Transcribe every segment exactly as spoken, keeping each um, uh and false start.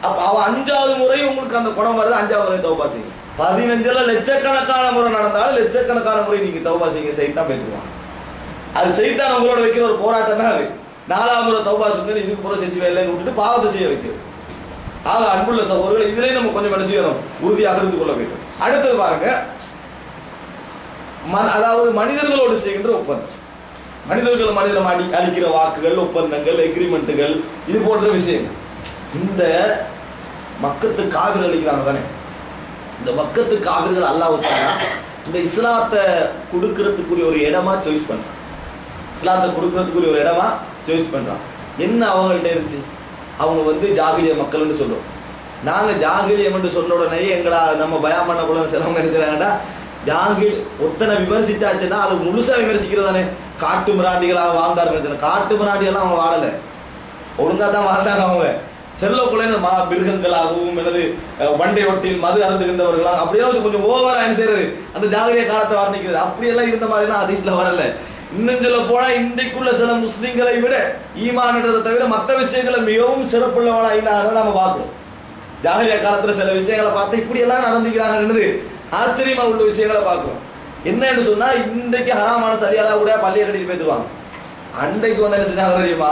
அப்போ அவன் அஞ்சாவது முறை உங்களுக்கு அந்த குணம் வருது, அஞ்சாவது முறை தௌபா செய்யுங்க. பதினஞ்சுல லட்சக்கணக்கான முறை நடந்தாலும் லட்சக்கணக்கான முறை நீங்க தௌபா செய்யுங்க, செய்தான் போயிடுவாங்க. அது செய்தான் உங்களோட வைக்கிற ஒரு போராட்டம் தான் அது. நாலாம் முறை தௌபா செஞ்சு இதுக்கு புறம் செஞ்சு வேலைன்னு விட்டுட்டு பாவத்தை செய்ய வைக்கிறது. ஆக அன்புள்ள சகோதரர்கள், இதுலேயும் நம்ம கொஞ்சம் என்ன செய்யணும், உறுதியாக இருந்து கொள்ள வேண்டும். அடுத்தது பாருங்க, மன அதாவது மனிதர்களோடு செய்கின்ற ஒப்பந்தம். மனிதர்கள் மனிதர்கள் அடி அளிக்கிற வாக்குகள், ஒப்பந்தங்கள், எக்ரிமெண்ட்டுகள், இது போன்ற விஷயங்கள். இந்த மக்கத்து காவிர்கள் அளிக்கிறாங்க தானே, இந்த மக்கத்து காவிர்கள் அல்லாஹ் இந்த இஸ்லாத்தை கொடுக்கறதுக்குரிய ஒரு இடமா சாய்ஸ் பண்றான். இஸ்லாத்தை கொடுக்கறதுக்குரிய ஒரு இடமா சாய்ஸ் பண்றான். என்ன அவங்கள்ட்ட இருந்துச்சு, அவங்க வந்து ஜாகிலிய மக்கள்னு சொல்றோம். நாங்கள் ஜாகிலியம் என்று சொன்ன உடனே எங்களா நம்ம பயான் பண்ண போல சிலவங்க என்ன செய்றாங்கன்னா, ஜாகில் ஒத்தனை விமர்சிச்சாச்சுன்னா அது முழுசா விமர்சிக்கிறது தானே. காட்டு மிராண்டிகளாக வாழ்ந்தார்கள். காட்டு மிராண்டிகள்லாம் அவங்க வாழலை, ஒழுங்கா தான் வாழ்ந்தாங்க. அவங்க செல்லக்குள்ள மா மிருகங்களாகவும் எனது வண்டை ஒட்டில் மது அருந்துகின்றவர்களாக அப்படியெல்லாம் கொஞ்சம் ஓவரா என்ன செய்யறது, அந்த ஜாகிலிய காலத்தை வர்ணிக்கிறது. அப்படியெல்லாம் இருந்த மாதிரிலாம் ஹதீஸ்ல வரல. இன்னும் சொல்ல போனா இன்றைக்குள்ள சில முஸ்லிம்களை விட ஈமான்ன்றதை தவிர மற்ற விஷயங்களை மிகவும் சிறப்புள்ளவனா இருந்தாங்க நம்ம பார்க்கிறோம். ஜாகிலிய காலத்துல சில விஷயங்களை பார்த்து இப்படியெல்லாம் நடந்துக்கிறாங்கன்னு ஆச்சரியமா உள்ள விஷயங்களை பார்க்கிறோம். என்னன்னு சொன்னா, இன்றைக்கு ஹராமான சரியாலா கூட பள்ளியை கட்டிட்டு போயிடுவாங்க. அன்றைக்கு வந்து என்ன செஞ்சாங்க தெரியுமா,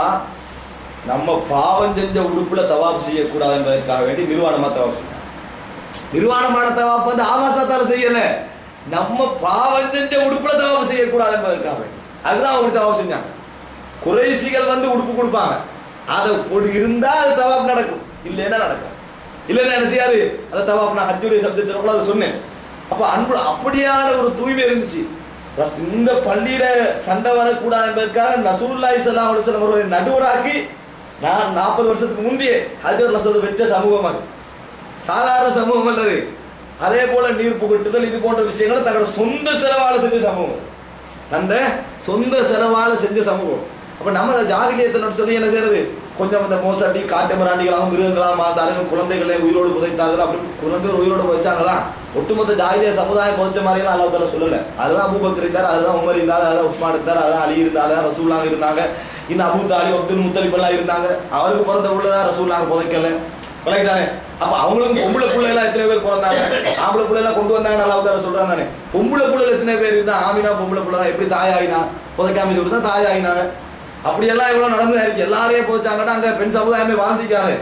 நம்ம பாவம் செஞ்ச உடுப்புல தவாப் செய்யக்கூடாது என்பதற்காக வேண்டி நிர்வாணமா தவாப் செய்யணும். நிர்வாணமான தவாப் வந்து ஆபாசத்தால செய்யல, நம்ம பாவம் செஞ்ச உடுப்புல தவாப் செய்யக்கூடாது என்பதற்காக வேண்டி அதுதான் அவங்க தவாப் செஞ்சாங்க. குறைசிகள் வந்து உடுப்பு கொடுப்பாங்க, அதை பொடி இருந்தா அது தவாப் நடக்கும், இல்லைன்னா நடக்கும். இல்லைன்னா என்ன செய்யாது அந்த தவாப். நான் ஹஜ்ஜுடைய சப்ஜெக்ட் அதை சொன்னேன். அப்ப அன்பு அப்படியான ஒரு தூய்மை இருந்துச்சு. இந்த பள்ளியில சண்டை வரக்கூடாது என்பதற்காக ரசூலுல்லாஹி ஸல்லல்லாஹு அலைஹி வஸல்லம் அவர்களை நடுவராக்கி நான் நாற்பது வருஷத்துக்கு முந்தைய ஹஜ்ஜுல் அஸ்வத் வச்ச சமூகம் அது, சாதாரண சமூகம் அல்லது. அதே போல நீர் புகட்டுதல் இது போன்ற விஷயங்களை தங்களோட சொந்த செலவால செஞ்ச சமூகம், அந்த சொந்த செலவால செஞ்ச சமூகம். அப்ப நம்ம அந்த ஜாகிலியத்தை சொல்லி என்ன செய்யறது, கொஞ்சம் அந்த மோசடி காட்டு மிராண்டிகளாகவும் மிருகங்களாக மாந்தார்கள், குழந்தைகளை உயிரோடு புதைத்தார்கள். அப்படி குழந்தைகள் உயிரோடு புதைச்சாங்க தான். ஒட்டுமொத்த ஜாகிலிய சமுதாயம் புதைச்ச மாதிரிலாம் அல்லாஹ் தஆலா சொல்லல. அதுதான் அபூபக்கர் இருந்தார், அதுதான் உமர் இருந்தார், அதுதான் உஸ்மான் இருந்தார், அதுதான் அலி இருந்தார், ரசூலுல்லாஹ் இருந்தாங்க, இன்னும் அபூ தாலிப் அப்துல் முத்தலிப் எல்லாம் இருந்தாங்க. அவருக்கு பிறந்த உள்ளதான் ரசூலுல்லாஹ் புதைக்கல, விளக்கிட்டானே. அப்ப அவங்களுக்கும் பொம்பளை பிள்ளைலாம் எத்தனை பேர் பிறந்தாங்க, ஆம்பளை பிள்ளைலாம் கொண்டு வந்தாங்கன்னு அல்லாஹ் தஆலா சொல்றாங்க தானே. பொம்பளை பிள்ளைகள் எத்தனை பேர் இருந்தா, ஆமினா பொம்பளை பிள்ளை தான், எப்படி தாயாயினா புதைக்காம சொல்லிட்டு தான் தாயாயினாங்க. அப்படியெல்லாம் எவ்வளவு நடந்து எல்லாரையும் போச்சாங்கன்னா அங்க பெண் சமுதாயமே வாழ்ந்திக்காரு.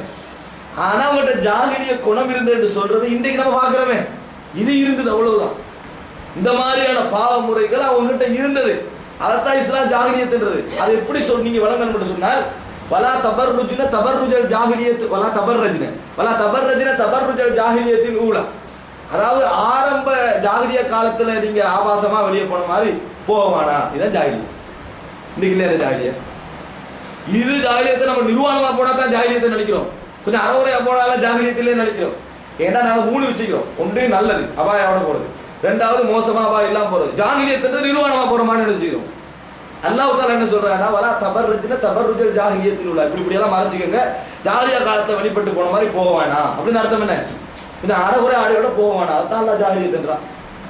ஆனா அவங்கள்ட்ட ஜாகிலிய குணம் இருந்து என்று சொல்றது இன்றைக்கு நம்ம பாக்குறோமே, இது இருந்தது அவ்வளவுதான். இந்த மாதிரியான பாவ முறைகள் அவங்ககிட்ட இருந்தது. அதைத்தான் இஸ்லாம் ஜாகிலியத்துன்றது. அது எப்படி சொல் நீங்க விளங்கணும் சொன்னால், வலா தபர்ருஜ்ன தபர்ருஜல் ஜாகிலியத் வலா தபர்ரஜ்ன வலா தபர்ரஜ்ன தபர்ருஜல் ஜாகிலியத்தின் ஊலா. அதாவது ஆரம்ப ஜாகிலிய காலத்துல நீங்க ஆபாசமா வெளியே போன மாதிரி போவானா, இதுதான் ஜாகிலியம். இன்னைக்கு இல்லையா ஜாகிலியம்? இது ஜாகிலியத்தை நம்ம நிர்வாணமா போனா தான் ஜாகிலியத்தை நினைக்கிறோம், கொஞ்சம் அறவுரையா போனாலும் ஜாகிலியத்திலே நினைக்கிறோம். ஏன்னா நாங்க மூணு வச்சுக்கிறோம். ஒன்று நல்லது அபாயோட போறது, ரெண்டாவது மோசமா அபாயம் இல்லாம போறது. ஜாகிலியத்தை நிர்வாணமா போறோமான்னு நினைச்சுக்கிறோம். அல்லாஹ் தஆலா என்ன சொல்றாங்கன்னா, வலா தபர்ருஜ்ன தபர்ருஜல் ஜாகிலியத்தில் உள்ள, இப்படி இப்படி எல்லாம் மறைச்சிக்கங்க, ஜாகிலியா காலத்தை வெளிப்பட்டு போன மாதிரி போவானா அப்படின்னு அர்த்தம் என்ன, இந்த அறகுறை ஆடையோட போவானா, அதுதான் அல்லாஹ் ஜாகிலியத்துன்றான்.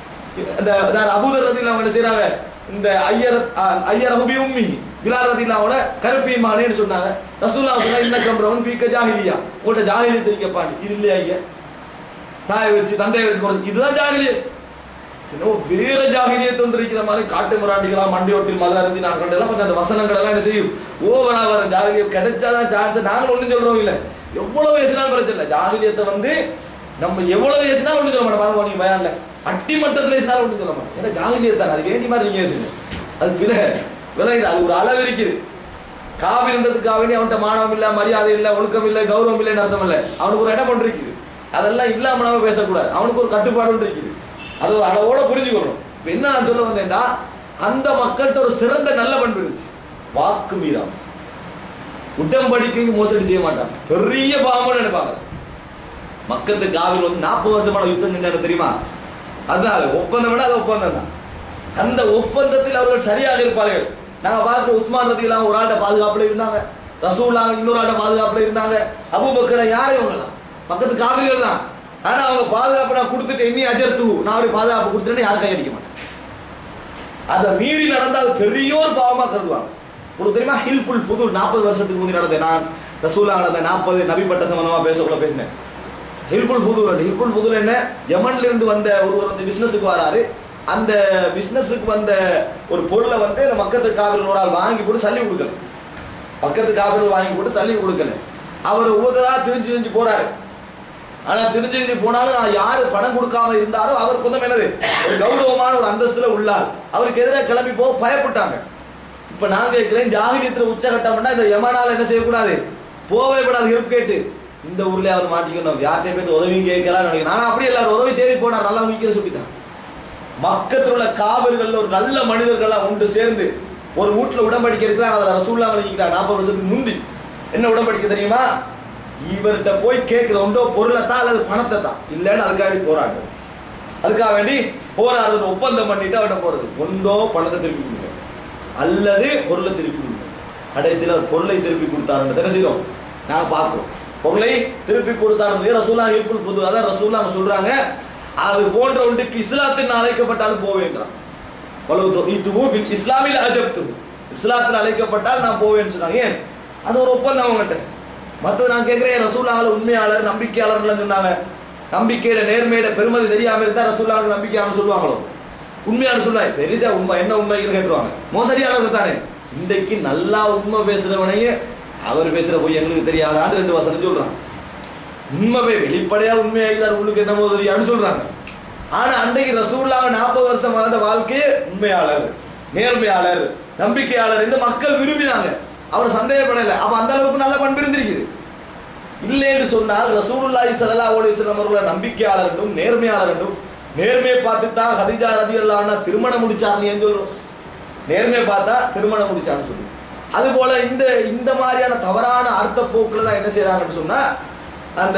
இந்த அபூதர் ரதியல்லாஹு அன்ஹு என்ன செய்றாங்க, இந்த ஐயர் ஐயர் ஹுபி உம்மி பிலால் ரதியல்லாஹு அன்ஹு கருப்பின் மகனேன்னு சொன்னாங்க. ரசூலுல்லாஹ் சொன்னாங்க, இன்ன கம்ரவன் ஃபீக ஜாஹிலியா, உங்கள்ட்ட ஜாஹிலியத் இருக்கப்பாண்டி. இது இல்லையா ஐயா, தாயை வச்சு தந்தையை வச்சு குறைச்சி, இதுதான் ஜாஹிலியத். இன்னும் வேற ஜாகிலியத் ஒன்று இருக்கிற மாதிரி காட்டு மிராண்டிகளா மண்டி ஓட்டில் மத அருந்தி நான் கண்டெல்லாம் கொஞ்சம் அந்த வசனங்கள் எல்லாம் என்ன செய்யும், ஓவரா வர ஜாகிலியம் கிடைச்சாதான் சான்ஸ். நாங்களும் ஒன்றும் சொல்றோம் இல்லை, எவ்வளவு பேசினாலும் பிரச்சனை இல்லை. ஜாகிலியத்தை வந்து நம்ம எவ்வளவு பேசினாலும் ஒன்றும் சொல்ல மாட்டோம். பாருங்க நீங்க பயான்ல அட்டி மட்டத்தில் பேசினாலும் ஒன்றும் சொல்ல மாட்டோம். ஏன்னா ஜாகிலியத் தான், அது வேண்டி மாதிரி நீங்க பேசுங்க, அது பிற விலகிடு, அது ஒரு அளவு இருக்குது. காவிரின்றதுக்காக வேண்டி அவன்கிட்ட மானவம் இல்லை, மரியாதை இல்லை, ஒழுக்கம் இல்லை, கௌரவம் இல்லைன்னு அர்த்தம் இல்லை. அவனுக்கு ஒரு இடம் ஒன்று இருக்குது, அதெல்லாம் இல்லாம நாம பேசக்கூடாது. அவனுக்கு ஒரு கட்டுப்பாடு ஒன்று இருக்குது, அது ஒரு அளவோட புரிஞ்சுக்கணும். இப்போ என்ன நான் சொல்ல வந்தேன்னா, அந்த மக்கள்கிட்ட ஒரு சிறந்த நல்ல பண்பு இருந்துச்சு, வாக்கு மீறாம. உடம்படிக்கைக்கு மோசடி செய்ய மாட்டாங்க, பெரிய பாவம்னு நினைப்பாங்க. மக்கத்து காவிரி வந்து நாற்பது வருஷமான யுத்தம் செஞ்சாங்க தெரியுமா, அதுதான் அது ஒப்பந்தம் விட அது ஒப்பந்தம் தான். அந்த ஒப்பந்தத்தில் அவர்கள் சரியாக இருப்பார்கள். நாங்கள் பார்க்குற உஸ்மான் ரதியல்லாஹு ஒரு ஆள்கிட்ட பாதுகாப்புல இருந்தாங்க, ரசூலுல்லாஹ் இன்னொரு ஆள்கிட்ட பாதுகாப்புல இருந்தாங்க, அபூபக்கர் யாரும் இவங்கலாம் மக்கத்து காவிரிகள் தான். ஆனா அவங்க பாதுகாப்பு நான் கொடுத்துட்டு எண்ணி அஜர்த்து நான் அவருக்கு பாதுகாப்பு கொடுத்துட்டேன்னு யாரும் கை அடிக்க மாட்டேன். அதை மீறி நடந்தால் அது பெரிய ஒரு பாவமா கருதுவாங்க. உங்களுக்கு தெரியுமா, ஹில்ஃபுல் ஃபுதுல் நாற்பது வருஷத்துக்கு முந்தி நடந்தேன் நான் ரசூலுல்லாஹ் அந்த நாற்பது நபிப்பட்ட சம்பந்தமா பேசக்குள்ள பேசினேன். ஹில்ஃபுல் ஃபுதூல் ஹில்ஃபுல் ஃபுதூல் என்ன, யமன்ல இருந்து வந்த ஒருவர் வந்து பிசினஸுக்கு வராரு. அந்த பிசினஸுக்கு வந்த ஒரு பொருளை வந்து அந்த மக்கத்து காவிரில் ஒரு ஆள் வாங்கி போட்டு சல்லி கொடுக்கல. பக்கத்து காவிரில் வாங்கி போட்டு சல்லி கொடுக்கல. அவர் ஒவ்வொருத்தரா திரிஞ்சு திரிஞ்சு போறாரு. ஆனா திரிஞ்சு திரிஞ்சு போனாலும் யாரு பணம் கொடுக்காம இருந்தாரோ அவருக்கு வந்து என்னது ஒரு கௌரவமான ஒரு அந்தஸ்துல உள்ளார். அவருக்கு எதிராக கிளம்பி போக பயப்பட்டாங்க. இப்ப நான் கேட்கிறேன், ஜாகிலியத்துல உச்சகட்டம்னா இந்த யமனால என்ன செய்யக்கூடாது, போவே கூடாது. ஹெல்ப் கேட்டு இந்த ஊர்ல அவர் மாட்டிக்கணும், யார்கிட்ட போய் உதவியும் கேட்கலாம் நினைக்கிறேன். ஆனா அப்படி எல்லாரும் உதவி தேடி போனார், நல்லா உயிக்கிற சொல்லித்தான். மக்கத்தில் உள்ள காவல்கள் ஒரு நல்ல மனிதர்கள்லாம் ஒன்று சேர்ந்து ஒரு வீட்டுல உடம்படிக்கை இருக்கிறாங்க. அதில் ரசூலுல்லாஹ் வலிக்கிறார் நாற்பது வருஷத்துக்கு முந்தி. என்ன உடம்படிக்கை தெரியுமா, இவர்கிட்ட போய் கேட்கிற ஒன்றோ பொருளை தான் அல்லது பணத்தை தான், இல்லைன்னு அதுக்காக வேண்டி போராடு அதுக்காக வேண்டி போராடுறது, ஒப்பந்தம் பண்ணிட்டு அவர்கிட்ட போறது. ஒன்றோ பணத்தை திருப்பி கொடுங்க அல்லது பொருளை திருப்பி கொடுங்க. கடைசியில் பொருளை திருப்பி கொடுத்தாருன்னு என்ன செய்யறோம் நாங்க பார்க்கிறோம். பொருளை திருப்பி கொடுத்தாரு ரசூலுல்லாஹ் ஹில்ஃபுல் ஃபுதூல். அதான் ரசூலுல்லாஹ் சொல்றாங்க, அது போன்ற ஒன்றுக்கு இஸ்லாத்தில் அழைக்கப்பட்டாலும் போவேன்றான். இஸ்லாமில் அஜப்து, இஸ்லாத்தில் அழைக்கப்பட்டால் நான் போவேன்னு சொன்னாங்க. ஏன், அது ஒரு ஒப்பந்தம் அவங்ககிட்ட. மற்றது நான் கேட்கிறேன், ரசூலுல்லாஹ் உண்மையாளர் நம்பிக்கையாளர்கள் சொன்னாங்க. நம்பிக்கையில நேர்மையில பெருமதி தெரியாம இருந்தா ரசூலுல்லாஹ் நம்பிக்கையாளர் சொல்லுவாங்களோ, உண்மையாளர் சொல்லுவாங்க. பெரிசா உண்மை என்ன உண்மைன்னு கேட்டுருவாங்க. மோசடியாளர் தானே. இன்றைக்கு நல்லா உண்மை பேசுறவனையே அவர் பேசுற போய் எங்களுக்கு தெரியாதான்னு ரெண்டு வசனம் சொல்றாங்க. உண்மை வெளிப்படையா உண்மையாகிறார், உங்களுக்கு என்ன போது தெரியாதுன்னு சொல்றாங்க. ஆனா அன்றைக்கு ரசூலுல்லாஹ் நாற்பது வருஷம் வாழ்ந்த வாழ்க்கையே உண்மையாளர், நேர்மையாளர், நம்பிக்கையாளர் என்று மக்கள் விரும்பினாங்க. அவர் சந்தேகப்படலை. அப்ப அந்த அளவுக்கு நல்ல பண்பு இருந்திருக்குது. இல்லை என்று சொன்னால் ரசூலுல்லாஹி ஸல்லல்லாஹு அலைஹி வஸல்லம் அவர்களை நம்பிக்கையாளர் என்றும் நேர்மையாளர் என்றும், நேர்மையை பார்த்து தான் ஹதீஜா ரலியல்லாஹு அன்ஹா திருமணம் முடிச்சார்னு ஏன் சொல்றோம்? நேர்மையை பார்த்தா திருமணம் முடிச்சான்னு சொல்லி. அது போல இந்த இந்த மாதிரியான தவறான அர்த்த போக்குல தான் என்ன செய்யறாங்கன்னு சொன்னா, அந்த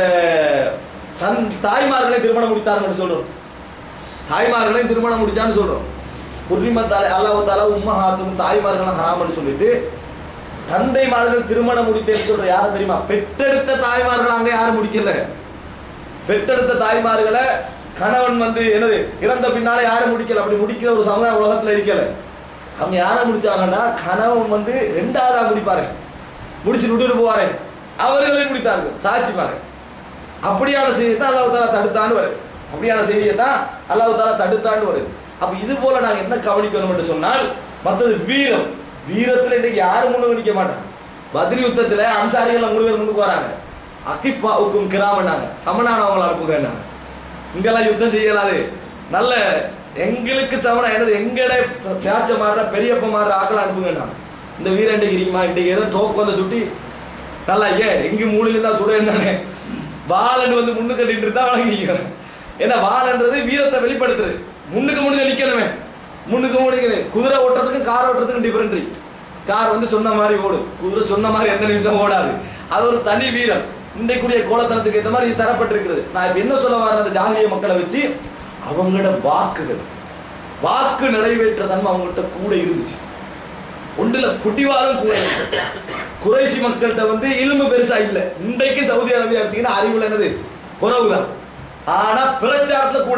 தன் தாய்மார்களை திருமணம் முடித்தார்கள் சொல்றோம். தாய்மார்களை திருமணம் முடிச்சான்னு சொல்றோம். உரிமத்தால அல்லாஹ் தஆலா உம்மஹாத்தும் தாய்மார்களை ஹராம்னு சொல்லிட்டு தந்தைமார்கள் திருமணம் முடித்தேன்னு சொல்ற யாரை தெரியுமா? பெற்றெடுத்த தாய்மார்கள் அங்க யாரும் முடிக்கல. பெற்றெடுத்த தாய்மார்களை கணவன் வந்து என்னது இறந்த பின்னால யாரும் முடிக்கல. அப்படி முடிக்கிற ஒரு சமுதாயம் உலகத்துல இருக்கல. அவங்க யாரை முடிச்சாங்கன்னா, கணவன் வந்து ரெண்டாவதா முடிப்பாரு, முடிச்சு விட்டுட்டு போவாரு, அவர்களே முடித்தார்கள் சாட்சிமாரு. அப்படியான செய்தியை தான் அல்லாஹ் தஆலா தடுத்தான்னு வருது. அப்படியான செய்தியை தான் அல்லாஹ் தஆலா தடுத்தான்னு வருது. அப்ப இது போல நாங்க என்ன கவனிக்கணும் என்று சொன்னால், மற்றது வீரம். வீரத்துல இன்னைக்கு யாரும் முன்னுக்கு நிற்க மாட்டாங்க. பத்ர் யுத்தத்துல அன்சாரிகள் மூணு பேர் முன்னுக்கு வராங்க. அகிஃபாவுக்கும் கிராமனாங்க, சமனானவங்களை அனுப்புங்க. இங்கெல்லாம் யுத்தம் செய்யலாது, நல்ல எங்களுக்கு சமனா என்னது எங்கட சாச்ச மாறுற பெரியப்ப மாறுற ஆக்களை அனுப்புங்க. இந்த வீரன் இருக்கிறீமா, இன்றைக்கு ஏதோ டோக்கு வந்து சுட்டி நல்லா ஏன் எங்க மூலையில தான் சுட இருந்தானே, வாழன்னு வந்து முன்னுக்கு கட்டிட்டு இருந்தா வழங்கிக்கிறேன். ஏன்னா வாழன்றது வீரத்தை வெளிப்படுத்துறது. முன்னுக்கு முன்னுக்கு நிக்கணுமே, முன்னுக்கு முன்னுக்கு. குதிரை ஓட்டுறதுக்கும் கார் ஓட்டுறதுக்கும் டிஃபரெண்ட். கார் வந்து சொன்ன மாதிரி ஓடும், குதிரை சொன்ன மாதிரி எந்த நிமிஷம் ஓடாது. அது ஒரு தனி வீரம். இன்றைக்குரிய கோலத்தனத்துக்கு ஏற்ற மாதிரி இது தரப்பட்டிருக்கிறது. நான் இப்ப என்ன சொல்ல வரேன், அந்த ஜாகிலிய மக்களை வச்சு அவங்களோட வாக்குகள், வாக்கு நிறைவேற்ற தன்மை அவங்கள்ட்ட கூட இருந்துச்சு. ஒன்றுல புட்டிவாரம் கூட. குறைசி மக்கள்கிட்ட வந்து இல்மு பெருசா இல்லை. இன்றைக்கு சவுதி அரேபியா எடுத்தீங்கன்னா அறிவுல என்னது குறவுதான். ஆனா பிரச்சாரத்துல கூட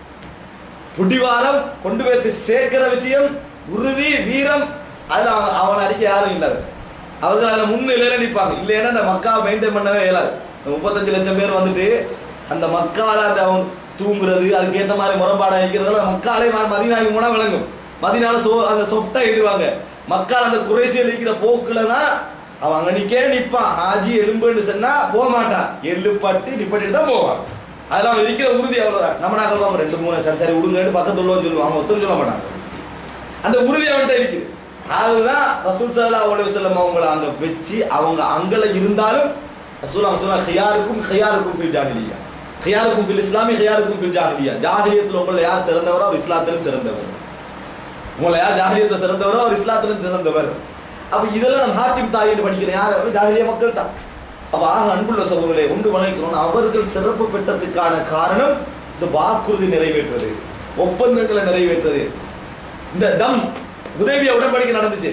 புடிவாரம் கொண்டு போய் சேர்க்கிற விஷயம், உறுதி, வீரம், அதுல அவன் அவனை அடிக்க யாரும் இல்லாது. அவர்கள் அதில் முன்னிலையில நிற்பாங்க. இல்லைன்னா அந்த மக்காவை மெயின்டைன் பண்ணவே இயலாது. இந்த முப்பத்தஞ்சு லட்சம் பேர் வந்துட்டு அந்த மக்கால அந்த அவன் தூங்குறது, அதுக்கேற்ற மாதிரி முறைப்பாடாக இருக்கிறதுல மக்காலே மதீனாவுக்கு போனா விளங்கும். மதீனால சோ அந்த சொஃப்டா இருவாங்க. மக்கள் அந்த குறைசியில் இருக்கிற போக்குல தான் அவன் அங்க நிக்கே நிற்பான். ஆஜி எலும்புன்னு சொன்னா போக மாட்டான், எள்ளுப்பட்டு நிப்பட்டு தான் போவான். அதெல்லாம் இருக்கிற உறுதி அவ்வளவுதான். நம்ம நாங்கள் தான் ரெண்டு மூணு சரி சரி விடுங்கன்னு பக்கத்து உள்ளவன்னு சொல்லுவாங்க, அவங்க ஒத்துன்னு சொல்ல மாட்டாங்க. அந்த உறுதி அவன்கிட்ட இருக்குது. அதுதான் ரசூல் ஸல்லல்லாஹு அலைஹி வஸல்லம் அவங்கள அங்க வச்சு அவங்க அங்கல இருந்தாலும் ரசூல் அவங்க சொன்னா ஹியாருக்கும் ஹியாருக்கும் ஃபில் ஜாஹிலிய்யா, ஹியாருக்கும் ஃபில் இஸ்லாமி ஹியாருக்கும் ஃபில் ஜாஹிலிய்யா. ஜாஹிலியத்தில் உங்களை யார் சிறந்தவரோ அவர் இஸ்லாத்திலும் சிறந்தவர். உங்களை யார் ஜாஹிலியத்தை சிறந்தவரோ அவர் இஸ்லாத்திலும் சிறந்தவர். அப்ப இதெல்லாம் நம்ம ஹாத்திம் தாயின்னு படிக்கிற யார்? ஜாஹிலிய மக்கள் தான். அப்ப ஆக அன்புள்ள சகோதரர்களை ஒன்று வளைக்கிறோம். அவர்கள் சிறப்பு பெற்றதுக்கான காரணம் இந்த வாக்குறுதி நிறைவேற்றுறது, ஒப்பந்தங்களை நிறைவேற்றுறது. இந்த தம் உதவிய உடன்படிக்கை நடந்துச்சு.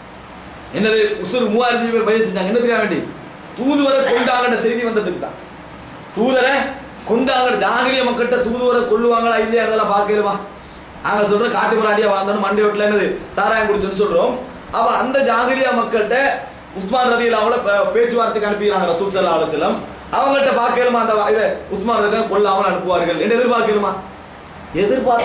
என்னது உசுர் மூவாயிரத்தி பேர் பயிர் செஞ்சாங்க. என்னதுக்காக வேண்டி? தூதுவரை கொண்டாங்கிற செய்தி வந்ததுக்கு தான். தூதரை கொண்டாங்க. ஜாகிலிய மக்கள்கிட்ட தூதுவரை கொள்ளுவாங்களா இல்லையா அதெல்லாம் பார்க்கலுமா? நாங்க சொல்றோம் காட்டு முறாடியா வாழ்ந்தோம், மண்டை வீட்டுல என்னது சாராயம் குடிச்சுன்னு சொல்றோம். அப்ப அந்த ஜாகிலியா மக்கள்கிட்ட உஸ்மான் ரலியல்லாஹு அன்ஹு பேச்சுவார்த்தைக்கு அனுப்பினாங்க ரசூல் ஸல்லல்லாஹு அலைஹி வஸல்லம். அவங்கள்ட்ட பார்க்கலுமா அந்த இதை உஸ்மான் ரலியல்லாஹு அன்ஹு கொல்லாமல் அனுப்புவார்கள் என்று எதிர்பார்க்கலுமா? எதிர்பார்க்க